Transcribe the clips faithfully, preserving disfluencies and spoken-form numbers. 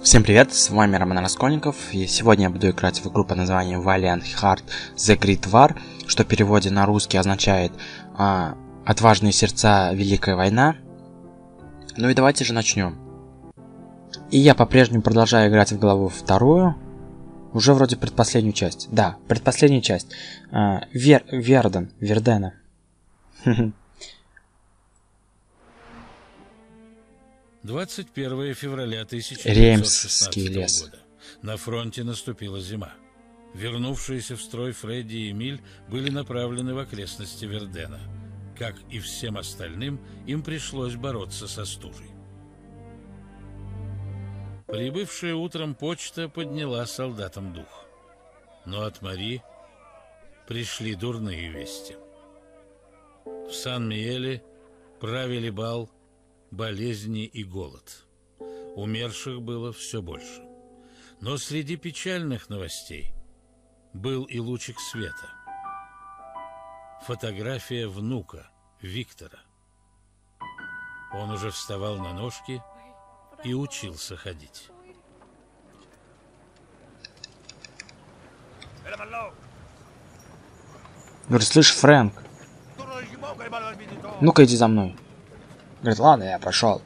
Всем привет, с вами Роман Раскольников, и сегодня я буду играть в игру под названием Valiant Heart The Great War, что в переводе на русский означает а, «Отважные сердца. Великая война». Ну и давайте же начнем. И я по-прежнему продолжаю играть в главу вторую, уже вроде предпоследнюю часть. Да, предпоследняя часть. А, Вер, Верден, Вердена. двадцать первое февраля тысяча девятьсот шестнадцатого лес. года. На фронте наступила зима. Вернувшиеся в строй Фредди и Эмиль были направлены в окрестности Вердена. Как и всем остальным, им пришлось бороться со стужей. Прибывшая утром почта подняла солдатам дух. Но от Мари пришли дурные вести. В Сан-Миеле правили бал, болезни и голод. Умерших было все больше. Но среди печальных новостей был и лучик света. Фотография внука Виктора. Он уже вставал на ножки и учился ходить. Говорит, слышь, Фрэнк, ну-ка иди за мной. Говорит, ладно, я пошел.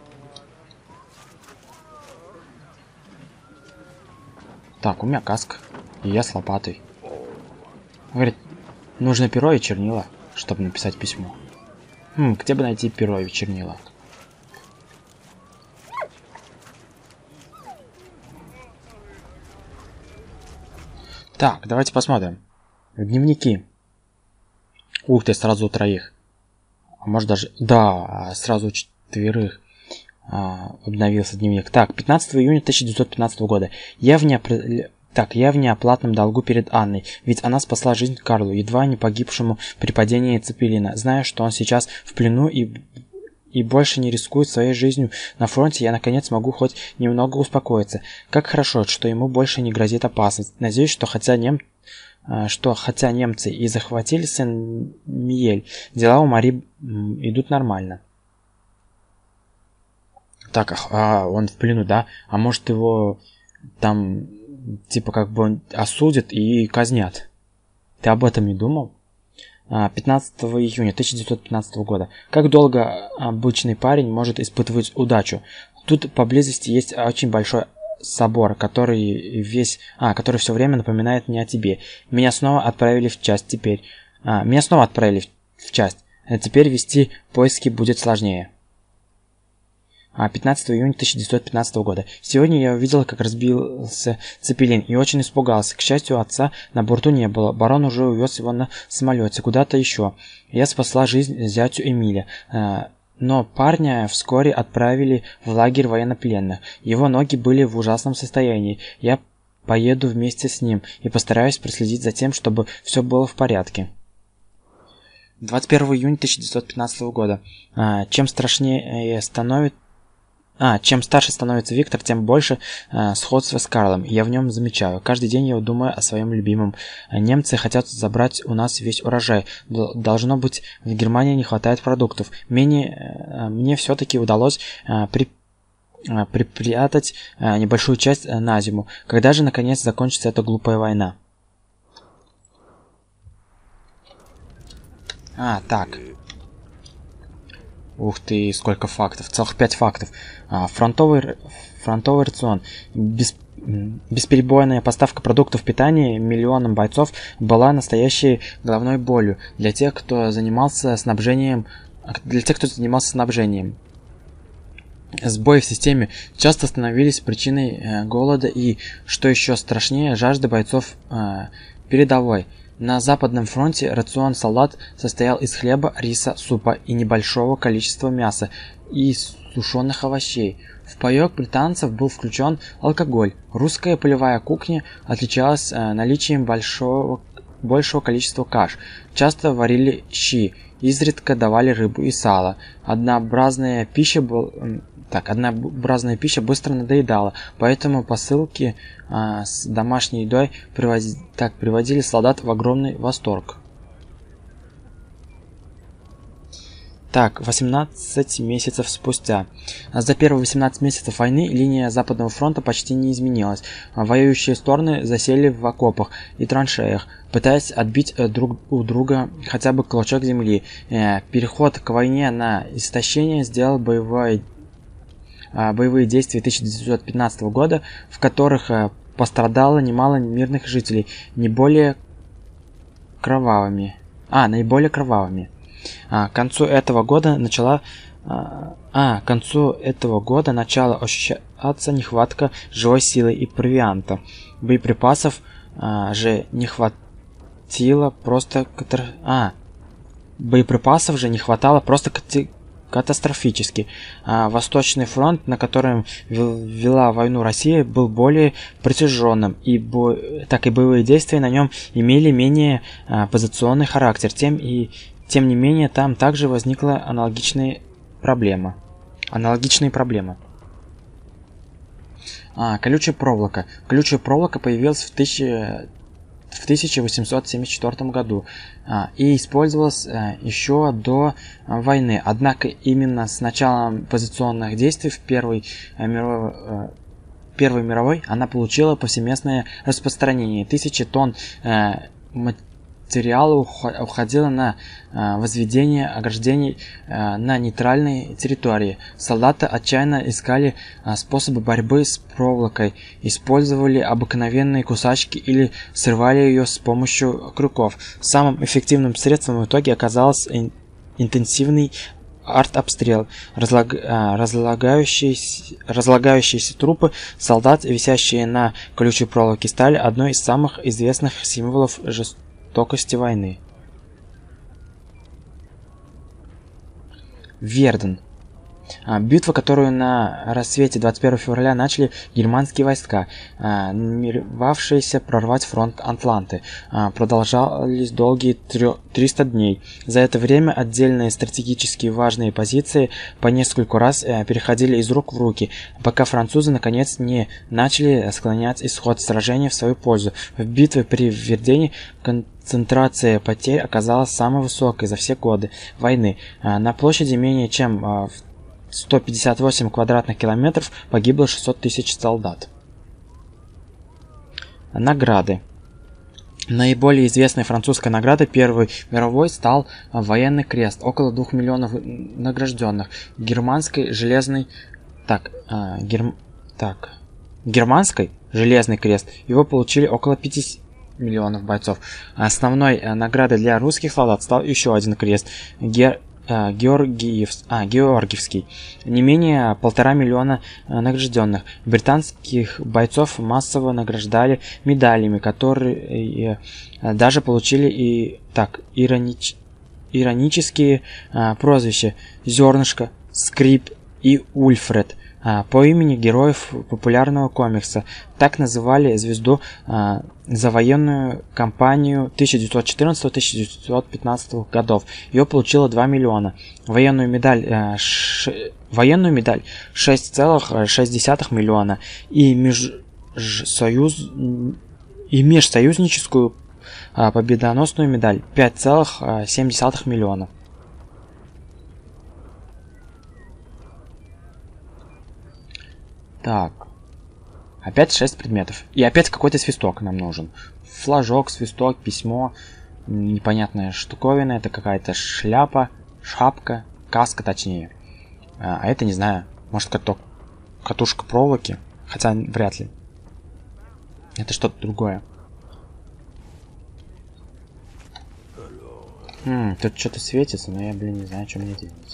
Так, у меня каска, и я с лопатой. Говорит, нужно перо и чернила, чтобы написать письмо. Хм, где бы найти перо и чернила? Так, давайте посмотрим. Дневники. Ух ты, сразу у троих. А может даже... Да, сразу у четверых а, обновился дневник. Так, пятнадцатого июня тысяча девятьсот пятнадцатого года. Я в, неопр... так, я в неоплатном долгу перед Анной, ведь она спасла жизнь Карлу, едва не погибшему при падении Цепелина. Зная, что он сейчас в плену и... и больше не рискует своей жизнью на фронте, я наконец могу хоть немного успокоиться. Как хорошо, что ему больше не грозит опасность. Надеюсь, что хотя нем... что хотя немцы и захватили Сен-Миель, дела у Мари идут нормально. Так, а он в плену, да? А может его там типа как бы осудят и казнят? Ты об этом не думал? пятнадцатого июня тысяча девятьсот пятнадцатого года. Как долго обычный парень может испытывать удачу? Тут поблизости есть очень большой собор, который весь, а, который все время напоминает мне о тебе. Меня снова отправили в часть теперь. А, меня снова отправили в, в часть. А теперь вести поиски будет сложнее. А, пятнадцатого июня тысяча девятьсот пятнадцатого года. Сегодня я увидел, как разбился Цепелин, и очень испугался. К счастью, отца на борту не было. Барон уже увез его на самолете куда-то еще. Я спасла жизнь зятю Эмиля. А, Но парня вскоре отправили в лагерь военнопленных. Его ноги были в ужасном состоянии. Я поеду вместе с ним и постараюсь проследить за тем, чтобы все было в порядке. двадцать первого июня тысяча девятьсот пятнадцатого года. А, чем страшнее становится... А, чем старше становится Виктор, тем больше э, сходства с Карлом я в нем замечаю. Каждый день я думаю о своем любимом. Немцы хотят забрать у нас весь урожай. Должно быть, в Германии не хватает продуктов. Мне, э, мне все-таки удалось э, при, э, припрятать э, небольшую часть э, на зиму. Когда же, наконец, закончится эта глупая война? А, так... Ух ты, сколько фактов. Целых пять фактов. А, фронтовый, фронтовый рацион. Без, бесперебойная поставка продуктов питания миллионам бойцов была настоящей головной болью для тех, кто занимался снабжением. Для тех, кто занимался снабжением. Сбои в системе часто становились причиной э, голода и, что еще страшнее, жажды бойцов э, передовой. На Западном фронте рацион солдат состоял из хлеба, риса, супа и небольшого количества мяса и сушеных овощей. В паёк британцев был включен алкоголь. Русская полевая кухня отличалась э, наличием большого, большего количества каш. Часто варили щи, изредка давали рыбу и сало. Однообразная пища был... Так, однообразная пища быстро надоедала, поэтому посылки а, с домашней едой привози... так, приводили солдат в огромный восторг. Так, восемнадцать месяцев спустя. За первые восемнадцать месяцев войны линия Западного фронта почти не изменилась. Воюющие стороны засели в окопах и траншеях, пытаясь отбить друг у друга хотя бы клочок земли. Переход к войне на истощение сделал боевой, боевые действия тысяча девятьсот пятнадцатого года, в которых пострадало немало мирных жителей, не более кровавыми. А, наиболее кровавыми. А, к концу этого года начала а, а, к концу этого года начала ощущаться нехватка живой силы и провианта. Боеприпасов а, же не хватило просто а, боеприпасов же не хватало просто катастрофически. А, Восточный фронт, на котором вела войну Россия, был более протяженным, и бо... так и боевые действия на нем имели менее а, позиционный характер. Тем и Тем не менее, там также возникла аналогичная проблема. Аналогичные проблемы. А, колючая проволока. Колючая проволока появилась в, тысяча... в тысяча восемьсот семьдесят четвёртом году а, и использовалась а, еще до а, войны. Однако именно с началом позиционных действий в Первой, а, мировой, а, Первой мировой она получила повсеместное распространение. Тысячи тонн а, материала уходило на э, возведение ограждений э, на нейтральной территории. Солдаты отчаянно искали э, способы борьбы с проволокой, использовали обыкновенные кусачки или срывали ее с помощью крюков. Самым эффективным средством в итоге оказался ин- интенсивный артобстрел. Разлаг... Разлагающиеся... Разлагающиеся трупы солдат, висящие на колючей проволоке, стали одной из самых известных символов жестокости Токости войны. Верден. Битва, которую на рассвете двадцать первого февраля начали германские войска, намеревавшиеся прорвать фронт Атланты, продолжались долгие триста дней. За это время отдельные стратегически важные позиции по нескольку раз переходили из рук в руки, пока французы наконец не начали склонять исход сражения в свою пользу. В битве при Вердене концентрация потерь оказалась самой высокой за все годы войны. На площади менее чем в сто пятьдесят восемь квадратных километров погибло шестьсот тысяч солдат. Награды. Наиболее известной французской наградой Первой мировой стал военный крест, около двух миллионов награжденных. Германской железный так, э, герм... так, германской железный крест его получили около пятидесяти миллионов бойцов. Основной э, наградой для русских солдат стал еще один крест. Гер... Георгиев, а, Георгиевский. Не менее полтора миллиона награжденных. Британских бойцов массово награждали медалями, которые даже получили и так иронич, иронические а, прозвища Зернышко, Скрип и Ульфред а, по имени героев популярного комикса. Так называли звезду а, за военную кампанию тысяча девятьсот четырнадцатого — тысяча девятьсот пятнадцатого годов. Ее получило два миллиона. Военную медаль, э, ш... военную медаль шесть целых шесть десятых миллиона. И, межсоюз... и межсоюзническую э, победоносную медаль пять целых семь десятых миллиона. Так. Опять шесть предметов. И опять какой-то свисток нам нужен. Флажок, свисток, письмо. Непонятная штуковина. Это какая-то шляпа, шапка, каска точнее. А это, не знаю, может каток, катушка проволоки. Хотя вряд ли. Это что-то другое. М-м, тут что-то светится, но я, блин, не знаю, что мне делать.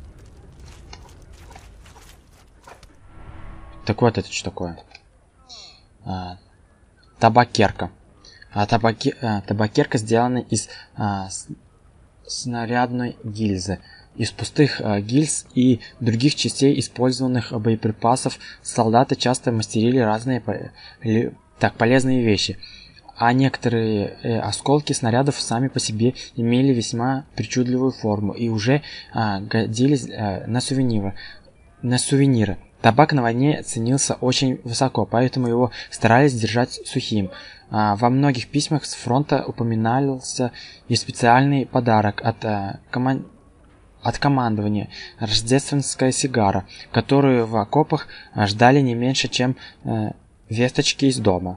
Так вот, это что такое? А, табакерка. А, табаки, а, табакерка сделана из а, с, снарядной гильзы. Из пустых а, гильз и других частей использованных боеприпасов солдаты часто мастерили разные по, ли, так, полезные вещи. А некоторые э, осколки снарядов сами по себе имели весьма причудливую форму и уже а, годились а, на сувениры. На сувениры. Табак на войне ценился очень высоко, поэтому его старались держать сухим. А, во многих письмах с фронта упоминался и специальный подарок от, а, коман... от командования. Рождественская сигара, которую в окопах ждали не меньше, чем э, весточки из дома.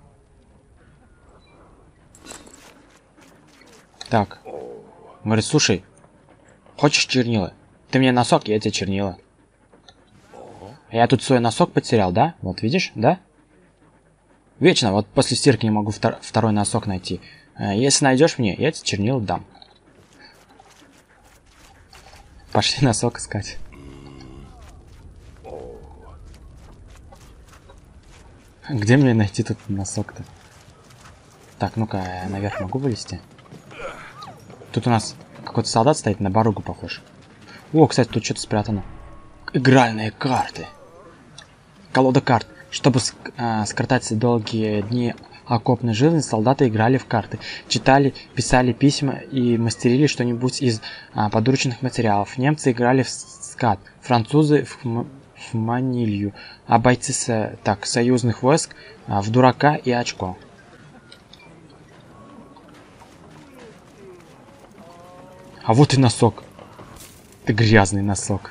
Так. Говорит, слушай, хочешь чернила? Ты мне носок, я тебе чернила. Я тут свой носок потерял, да? Вот видишь, да? Вечно, вот после стирки не могу втор второй носок найти. Если найдешь мне, я тебе чернила дам. Пошли носок искать. Где мне найти тут носок-то? Так, ну-ка, я наверх могу вылезти? Тут у нас какой-то солдат стоит, на баругу похож. О, кстати, тут что-то спрятано. Игральные карты. Колода карт. Чтобы ск э, скоротать долгие дни окопной жизни, солдаты играли в карты. Читали, писали письма и мастерили что-нибудь из э, подручных материалов. Немцы играли в скат. Французы в, в манилью. А бойцы с, так, союзных войск э, в дурака и очко. А вот и носок. Ты грязный носок.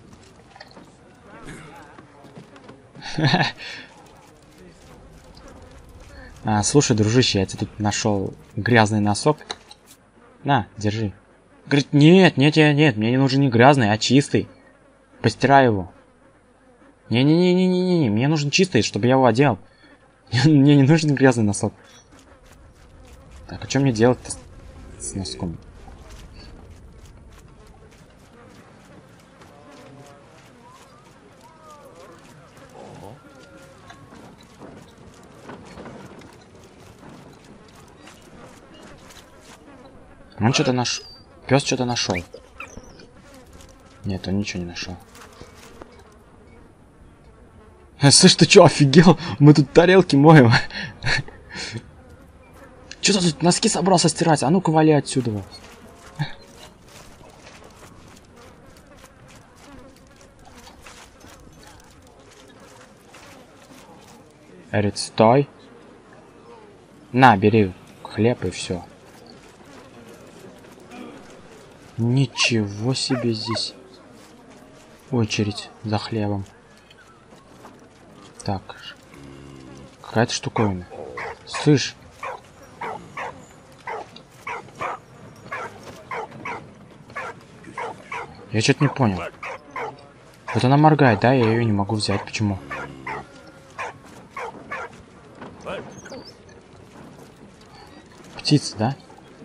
а, слушай, дружище, я тебе тут нашел грязный носок. На, держи. Говорит, нет, нет, нет, нет, мне не нужен не грязный, а чистый. Постирай его. Не-не-не-не-не-не, мне нужен чистый, чтобы я его одел. Мне не нужен грязный носок. Так, а что мне делать-то с носком? Он что-то нашел. Пес что-то нашел. Нет, он ничего не нашел. Слышь, ты что, офигел? Мы тут тарелки моем. Что ты тут носки собрался стирать? А ну-ка вали отсюда. Говорит, стой. На, бери хлеб и все. Ничего себе здесь очередь за хлебом. Так, какая-то штуковина. Слышь. Я что-то не понял. Вот она моргает, да? Я ее не могу взять. Почему? Птица, да?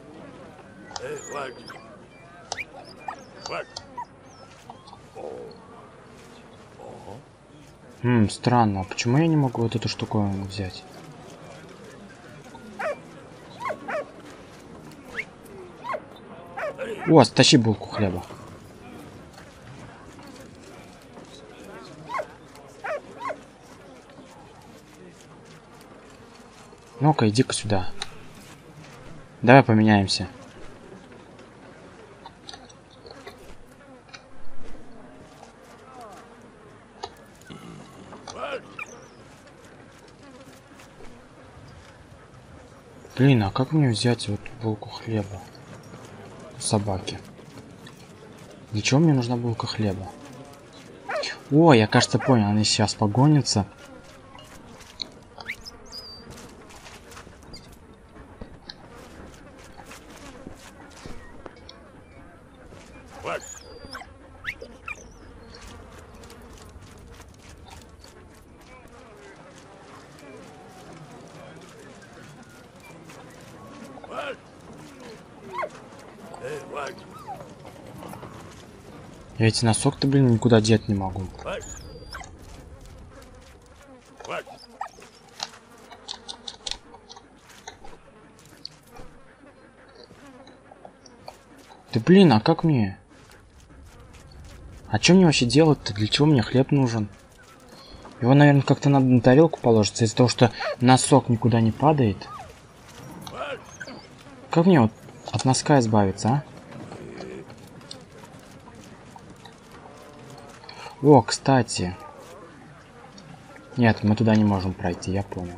Хм, странно. Почему я не могу вот эту штуковину взять? О, стащи булку хлеба. Ну-ка, иди-ка сюда. Давай поменяемся. Блин, а как мне взять вот булку хлеба? Собаки. Для чего мне нужна булка хлеба? О, я, кажется, понял, они сейчас погонятся. Я эти носок-то, блин, никуда деть не могу. Да блин, а как мне? А что мне вообще делать-то? Для чего мне хлеб нужен? Его, наверное, как-то надо на тарелку положиться, из-за того, что носок никуда не падает. Как мне вот от носка избавиться, а? О, кстати. Нет, мы туда не можем пройти, я понял.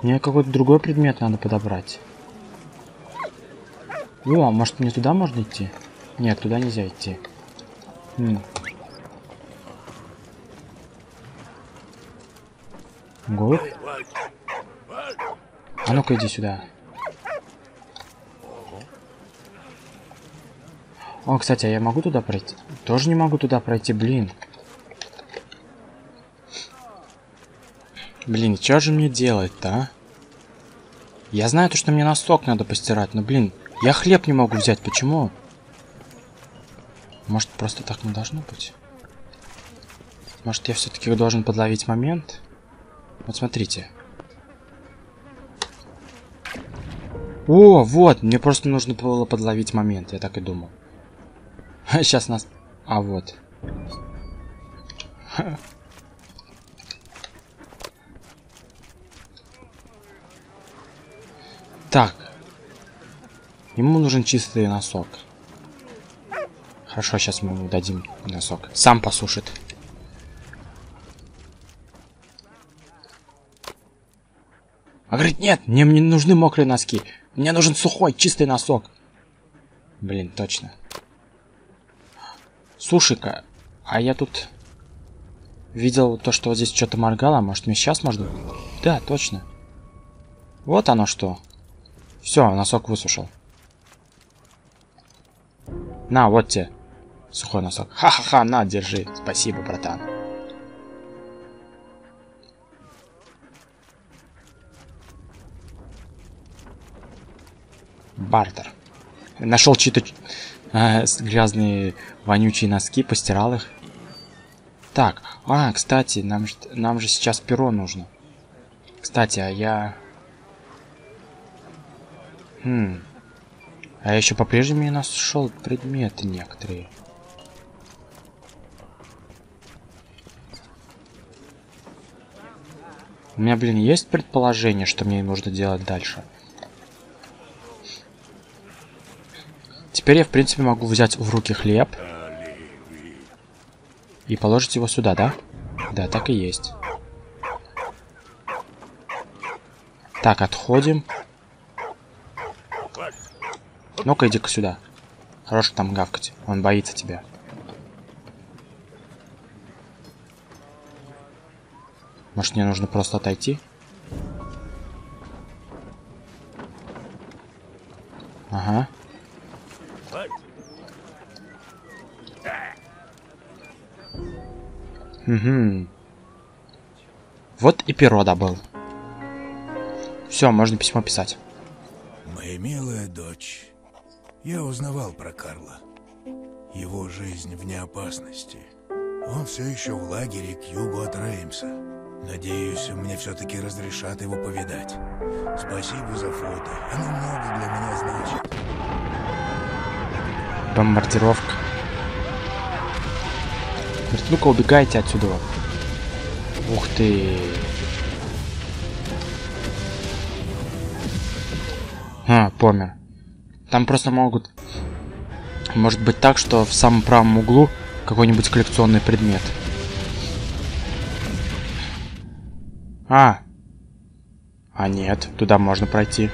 Мне какой-то другой предмет надо подобрать. О, может мне туда можно идти? Нет, туда нельзя идти. М. Голубь? А ну-ка иди сюда. О, кстати, а я могу туда пройти? Тоже не могу туда пройти, блин. Блин, что же мне делать-то, а? Я знаю то, что мне носок надо постирать, но, блин, я хлеб не могу взять, почему? Может, просто так не должно быть? Может, я все-таки должен подловить момент? Вот смотрите. О, вот, мне просто нужно было подловить момент, я так и думал. Сейчас нас... А, вот. Так. Ему нужен чистый носок. Хорошо, сейчас мы ему дадим носок. Сам посушит. А говорит, нет, мне не нужны мокрые носки. Мне нужен сухой, чистый носок. Блин, точно. Слушай-ка, а я тут видел то, что вот здесь что-то моргало. Может, мне сейчас можно... Да, точно. Вот оно что. Все, носок высушил. На, вот тебе. Сухой носок. Ха-ха-ха, на, держи. Спасибо, братан. Бартер. Нашел чьи-то э, грязные, вонючие носки, постирал их. Так, а, кстати, нам, нам же сейчас перо нужно. Кстати, а я... Хм. А я еще по-прежнему не нашел предметы некоторые. У меня, блин, есть предположение, что мне нужно делать дальше. Теперь я, в принципе, могу взять в руки хлеб и положить его сюда, да? Да, так и есть. Так, отходим. Ну-ка, иди-ка сюда. Хорош там гавкать. Он боится тебя. Может, мне нужно просто отойти? Ага. Угу. Вот и перо добыл. Все, можно письмо писать. Моя милая дочь, я узнавал про Карла. Его жизнь вне опасности. Он все еще в лагере к югу от Реймса. Надеюсь, мне все-таки разрешат его повидать. Спасибо за фото. Оно много для меня значит. Бомбардировка. Ну-ка, убегайте отсюда. Ух ты. А, помер. Там просто могут... Может быть так, что в самом правом углу какой-нибудь коллекционный предмет. А. А нет, туда можно пройти.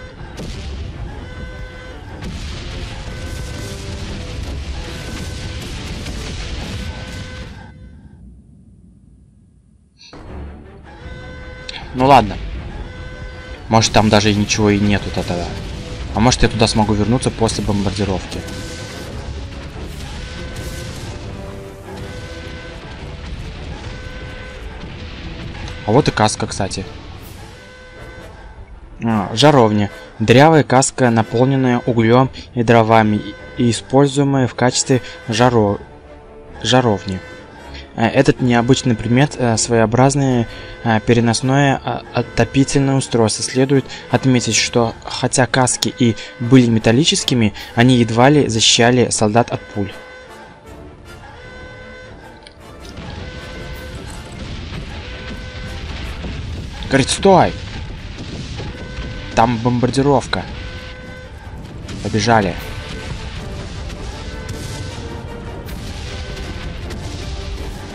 Ну ладно. Может, там даже и ничего и нету тогда. А может, я туда смогу вернуться после бомбардировки. А вот и каска, кстати. А, жаровня. Дырявая каска, наполненная углем и дровами, и используемая в качестве жаро... жаровни. Этот необычный предмет — своеобразное переносное отопительное устройство. Следует отметить, что хотя каски и были металлическими, они едва ли защищали солдат от пуль. Говорит, стой! Там бомбардировка. Побежали.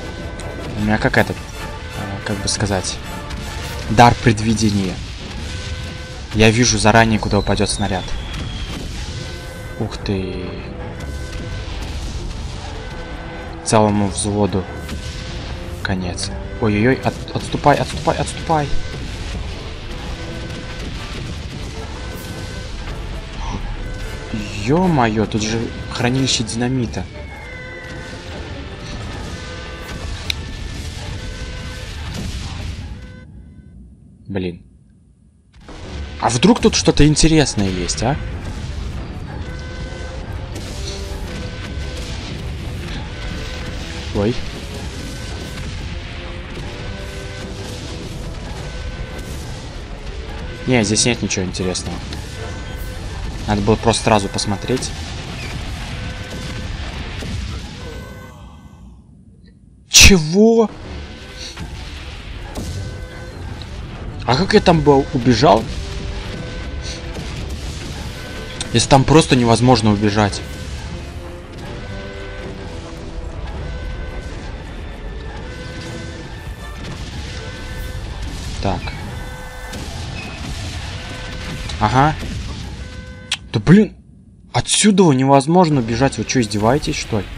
У меня как этот, как бы сказать, дар предвидения. Я вижу заранее, куда упадет снаряд. Ух ты. Целому взводу конец. Ой-ой-ой, от, отступай, отступай, отступай. Ё-моё, тут же хранилище динамита. Блин. А вдруг тут что-то интересное есть, а? Ой. Не, здесь нет ничего интересного. Надо было просто сразу посмотреть. Чего? А как я там был? Убежал? Если там просто невозможно убежать. Так. Ага. Да блин, отсюда невозможно убежать. Вы что, издеваетесь, что ли?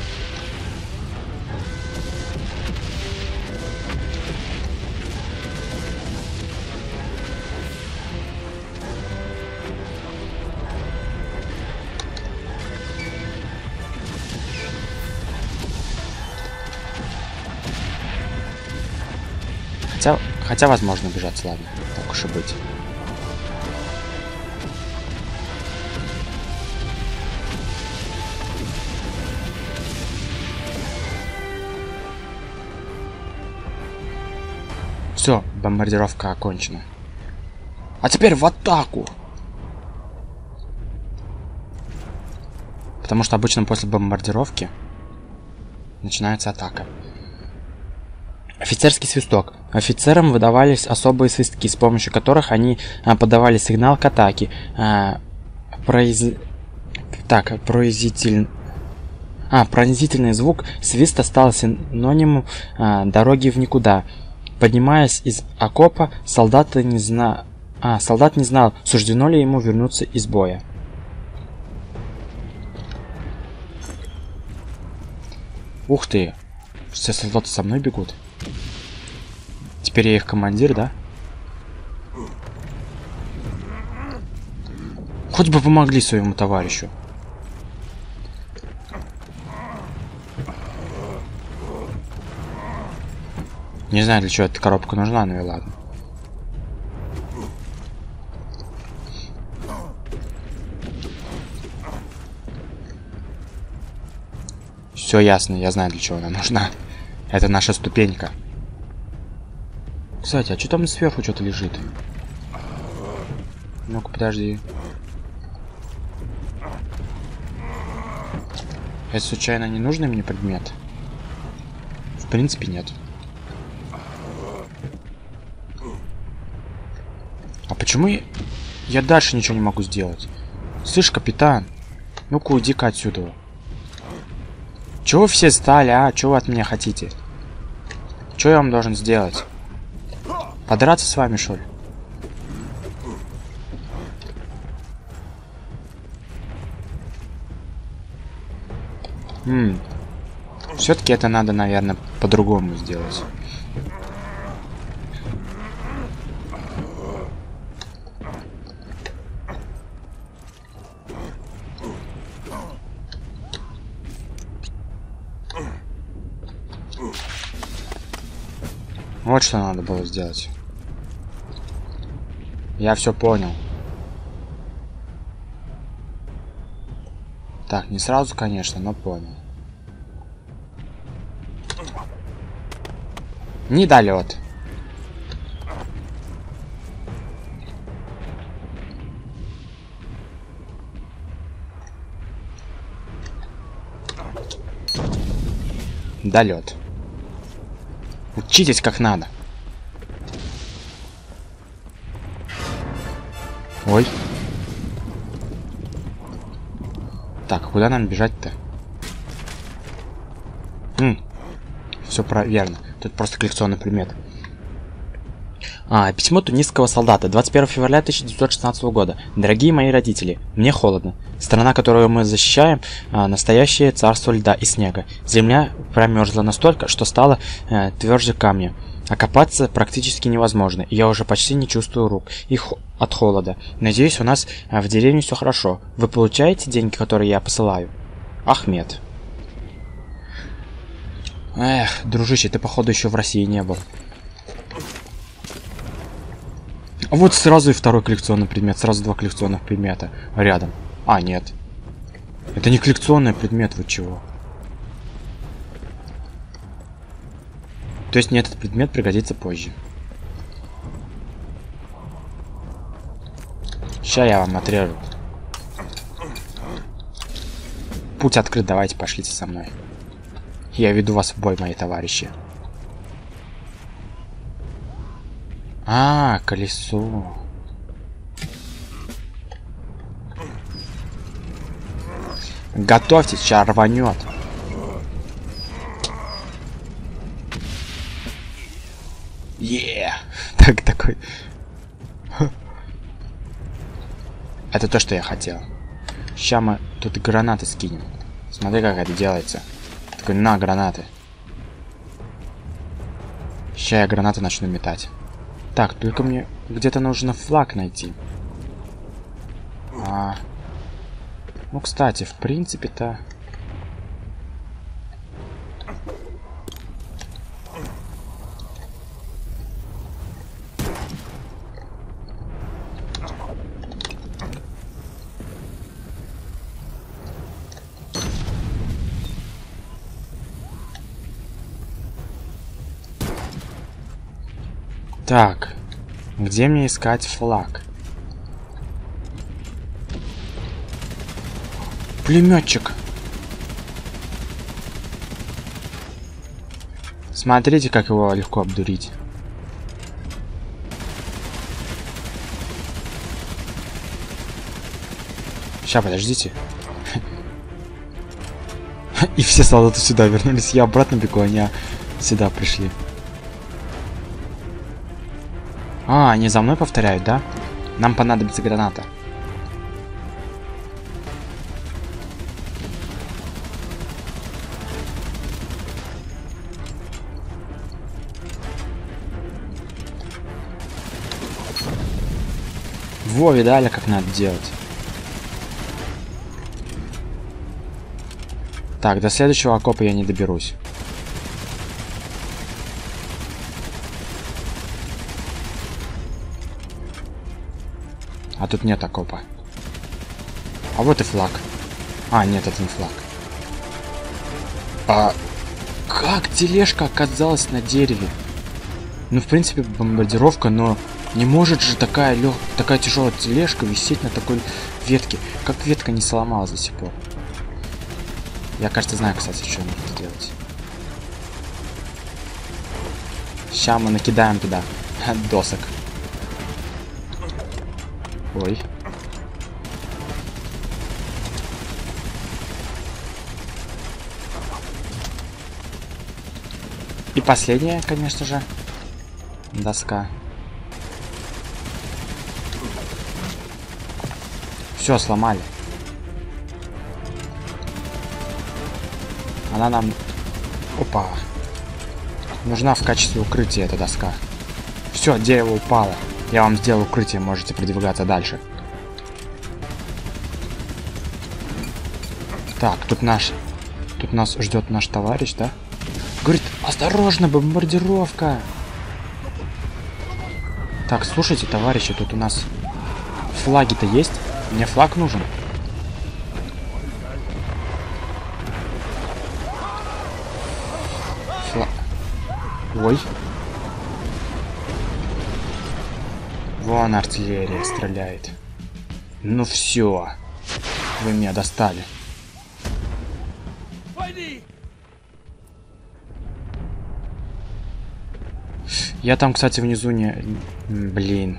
Хотя, хотя возможно убежать, ладно, так уж и быть. Все, бомбардировка окончена. А теперь в атаку! Потому что обычно после бомбардировки начинается атака. Офицерский свисток. Офицерам выдавались особые свистки, с помощью которых они а, подавали сигнал к атаке. А, произ... Так, производитель... А, пронзительный звук свиста стал синонимом а, дороги в никуда. Поднимаясь из окопа, солдаты не зна... а, солдат не знал, суждено ли ему вернуться из боя. Ух ты! Все солдаты со мной бегут. Теперь я их командир, да? Хоть бы помогли своему товарищу. Не знаю, для чего эта коробка нужна, но и ладно. Все ясно, я знаю, для чего она нужна. Это наша ступенька. Кстати, а что там сверху что-то лежит? Ну-ка, подожди. Это случайно не нужный мне предмет? В принципе, нет. А почему я, я дальше ничего не могу сделать? Слышь, капитан, ну-ка уйди-ка отсюда. Чего вы все стали, а? Чего вы от меня хотите? Что я вам должен сделать? Подраться с вами, что ли? Хм. Все-таки это надо, наверное, по-другому сделать. Вот что надо было сделать. Я все понял. Так, не сразу, конечно, но понял. Недолет. Долет. Учитесь как надо. Ой. Так, куда нам бежать-то? Все верно. Тут просто коллекционный предмет. А, письмо тунисского солдата. двадцать первого февраля тысяча девятьсот шестнадцатого года. Дорогие мои родители, мне холодно. Страна, которую мы защищаем, а, настоящее царство льда и снега. Земля промерзла настолько, что стала а, тверже камня. Окопаться практически невозможно, и я уже почти не чувствую рук и хо от холода. Надеюсь, у нас а, в деревне все хорошо. Вы получаете деньги, которые я посылаю? Ахмед. Эх, дружище, ты походу еще в России не был. Вот сразу и второй коллекционный предмет, сразу два коллекционных предмета рядом. А, нет. Это не коллекционный предмет, вы чего? То есть мне этот предмет пригодится позже. Сейчас я вам отрежу. Путь открыт, давайте пошлите со мной. Я веду вас в бой, мои товарищи. А, колесо. Готовьтесь, сейчас рванет. Е, так такой. Это то, что я хотел. Сейчас мы тут гранаты скинем. Смотри, как это делается. Такой, на, гранаты. Сейчас я гранаты начну метать. Так, только мне где-то нужно флаг найти. А... Ну, кстати, в принципе-то... Так, где мне искать флаг? Пулеметчик. Смотрите, как его легко обдурить. Сейчас, подождите. И все солдаты сюда вернулись. Я обратно бегу, они сюда пришли. А, они за мной повторяют, да? Нам понадобится граната. Во, видали, как надо делать. Так, до следующего окопа я не доберусь. А тут нет окопа. А вот и флаг. А, нет, это не флаг. А как тележка оказалась на дереве? Ну, в принципе, бомбардировка, но не может же такая лег... такая тяжелая тележка висеть на такой ветке. Как ветка не сломалась до сих пор? Я, кажется, знаю, кстати, что нужно сделать. Сейчас мы накидаем туда досок. Ой. И последняя, конечно же, доска. Все, сломали. Она нам... Опа. Нужна в качестве укрытия эта доска. Все, дерево упало. Я вам сделал укрытие, можете продвигаться дальше. Так, тут наш... Тут нас ждет наш товарищ, да? Говорит, осторожно, бомбардировка! Так, слушайте, товарищи, тут у нас флаги-то есть? Мне флаг нужен. Флаг... Ой. Вон артиллерия стреляет. Ну все. Вы меня достали. Я там, кстати, внизу не... Блин.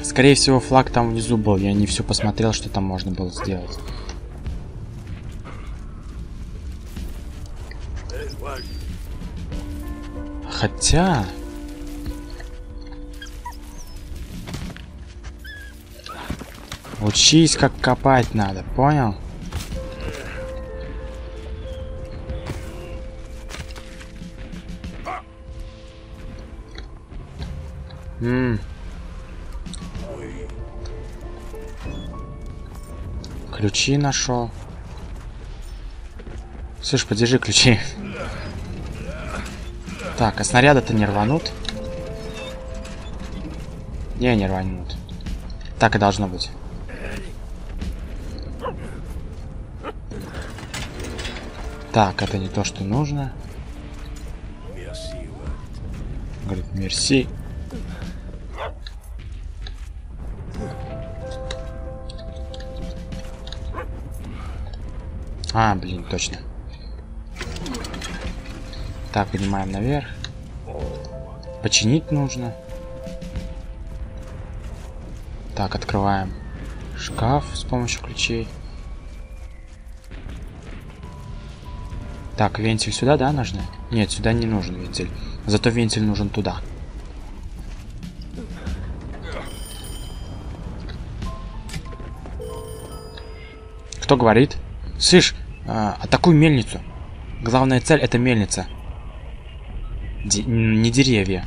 Скорее всего, флаг там внизу был. Я не все посмотрел, что там можно было сделать. Хотя... Учись, как копать надо, понял? Ммм. Ключи нашел. Слышь, подержи ключи. Так, а снаряды-то не рванут? Не, не рванут. Так и должно быть. Так, это не то, что нужно. Говорит, мерси. А, блин, точно. Так, поднимаем наверх. Починить нужно. Так, открываем шкаф с помощью ключей. Так, вентиль сюда, да, нужно? Нет, сюда не нужен вентиль. Зато вентиль нужен туда. Кто говорит? Слышь, а, атакуй мельницу. Главная цель — это мельница. Д- не деревья.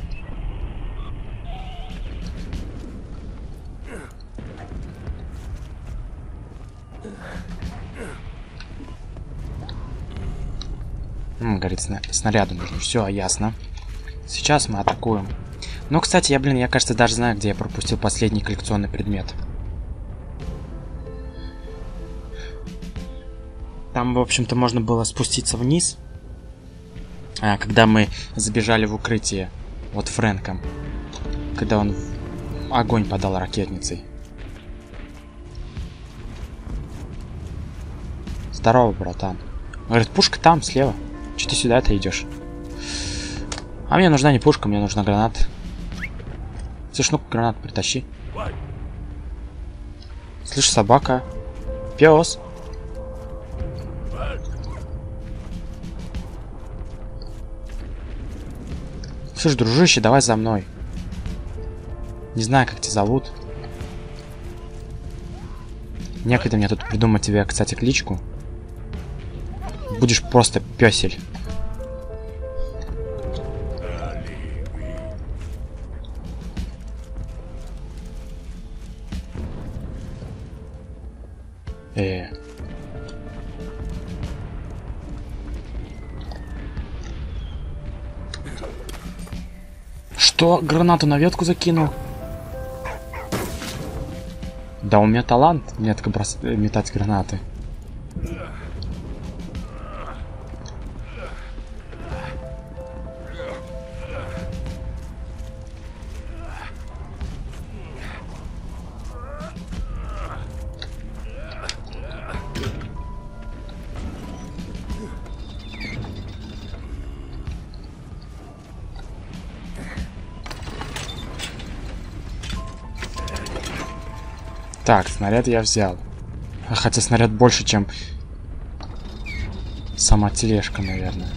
М, говорит, сна снаряду нужно. Все, ясно. Сейчас мы атакуем. Ну, кстати, я, блин, я, кажется, даже знаю, где я пропустил последний коллекционный предмет. Там, в общем-то, можно было спуститься вниз, а, когда мы забежали в укрытие. Вот Фрэнком. Когда он огонь подал ракетницей. Здорово, братан. Говорит, пушка там, слева. Че ты сюда-то идешь? А мне нужна не пушка, мне нужна граната. Слышь, ну-ка гранат притащи. Слышь, собака. Пес. Слышь, дружище, давай за мной. Не знаю, как тебя зовут. Некогда мне тут придумать тебе, кстати, кличку. Будешь просто пёсель. Э. Что? Гранату на ветку закинул? Да, у меня талант метко брос... метать гранаты. Так, снаряд я взял. Хотя снаряд больше, чем сама тележка, наверное.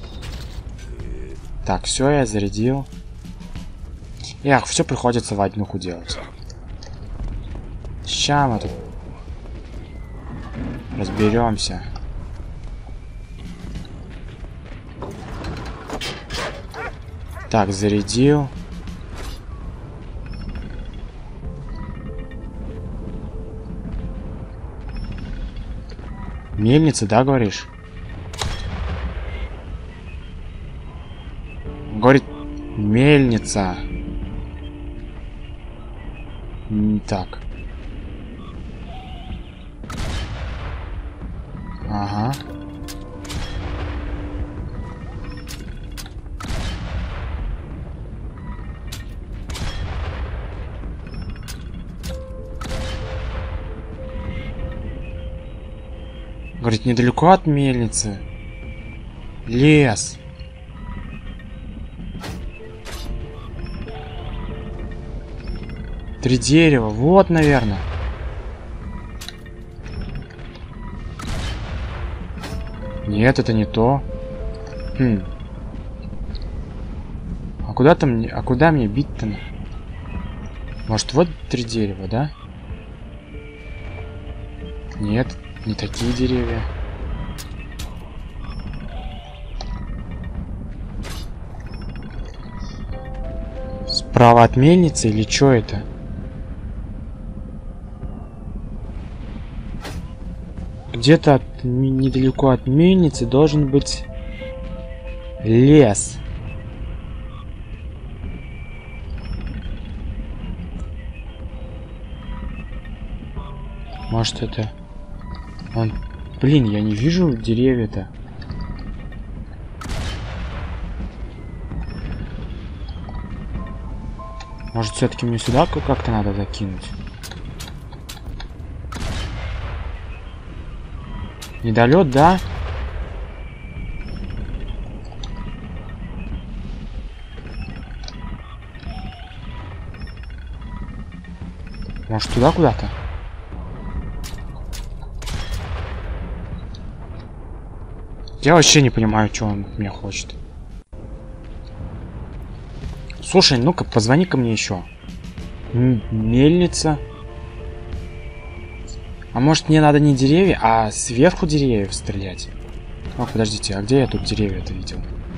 Так, все, я зарядил. Эх, все приходится в однуху делать. Сейчас мы тут разберемся. Так, зарядил. Мельница, да, говоришь? Говорит, мельница. Не так. Ага. Говорит, недалеко от мельницы. Лес. Три дерева. Вот, наверное. Нет, это не то. Хм. А куда там мне... А куда мне бить-то? Может, вот три дерева, да? Нет, не такие деревья. Справа от мельницы или что это? Где-то от, недалеко от мельницы должен быть лес. Может, это... Он... Блин, я не вижу деревья-то. Может, все-таки мне сюда как-то надо закинуть? Недолет, да? Может, туда куда-то? Я вообще не понимаю, что он от меня хочет. Слушай, ну-ка, позвони-ка мне еще. Мельница. А может, мне надо не деревья, а сверху деревьев стрелять? О, подождите, а где я тут деревья-то видел?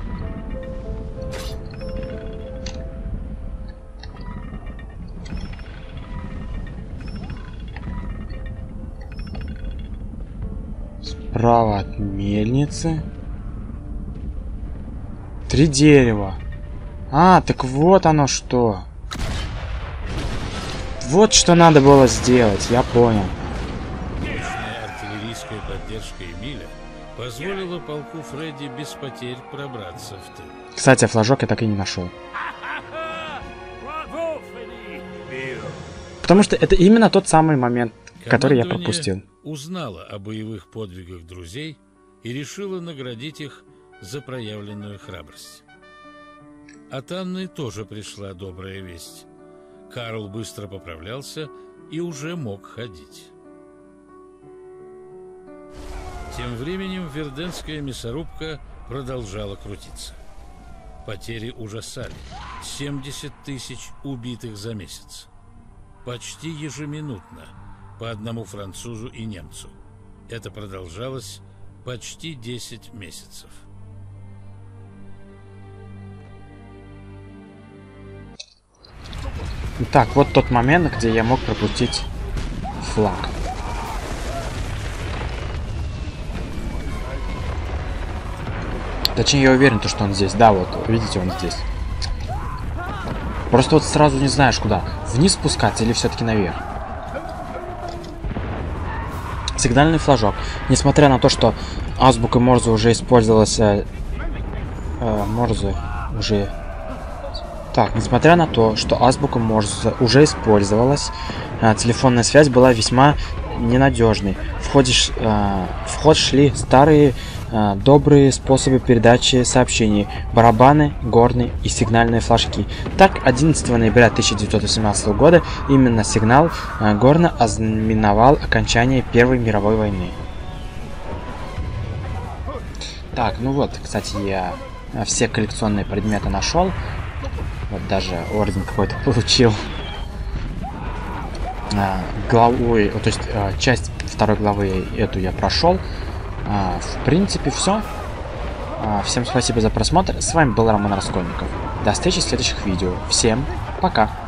Справа от мельницы. Три дерева. А, так вот оно что. Вот что надо было сделать, я понял. Мощная артиллерийская поддержка Эмиля позволила полку Фредди без потерь пробраться в тыл. Кстати, флажок я так и не нашел. Потому что это именно тот самый момент, который я пропустил. Узнала о боевых подвигах друзей и решила наградить их за проявленную храбрость. От Анны тоже пришла добрая весть. Карл быстро поправлялся и уже мог ходить. Тем временем верденская мясорубка продолжала крутиться. Потери ужасали. семьдесят тысяч убитых за месяц. Почти ежеминутно по одному французу и немцу. Это продолжалось почти десять месяцев. Итак, вот тот момент, где я мог пропустить флаг. Точнее, я уверен, что он здесь. Да, вот, видите, он здесь. Просто вот сразу не знаешь, куда. Вниз спускаться или все-таки наверх. Сигнальный флажок. Несмотря на то, что азбука Морзе уже использовалась... Э, э, Морзе уже... Так, несмотря на то, что азбука Морзе уже использовалась, э, телефонная связь была весьма ненадежной. В ходе, э, в ход шли старые э, добрые способы передачи сообщений: барабаны, горны и сигнальные флажки. Так, одиннадцатого ноября тысяча девятьсот восемнадцатого года именно сигнал э, горна ознаменовал окончание Первой мировой войны. Так, ну вот, кстати, я все коллекционные предметы нашел. Вот даже орден какой-то получил. А, главой, то есть а, часть второй главы эту я прошел. А, в принципе, все. А, всем спасибо за просмотр. С вами был Роман Раскольников. До встречи в следующих видео. Всем пока.